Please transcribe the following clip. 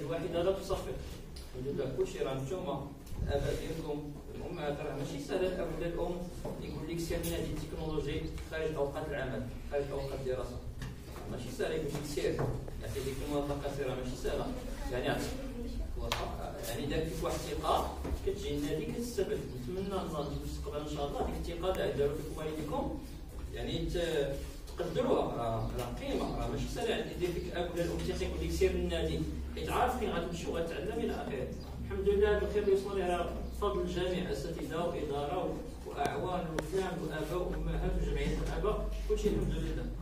الواحده لا تصفق. الحمد لله كلشي راه نتوما الاباء ديالكم الامهات راه ماشي سهل الاب ولا الام يقول لك سير نادي التكنولوجي خارج اوقات العمل خارج اوقات الدراسه، ماشي سهل يقول لك سير يعطي لك الموافقه سير ماشي سهله. يعني داك فيك واحد الثقه كتجي النادي كتستافد. نتمنى نظن في المستقبل ان شاء الله ديك الثقه اللي داروا فيكم والديكم يعني تقدروها، راه قيمه، راه ماشي سهل يعني يدير فيك اب ولا الام تيقول لك سير للنادي حيت عارف فين غتمشي وغتعلم الى اخره. الحمد لله هذا الخير يوصل على فضل الجميع، اساتذه واداره واعوان وفهم واباء وامهات وجمعيات الاباء، كلشي الحمد لله.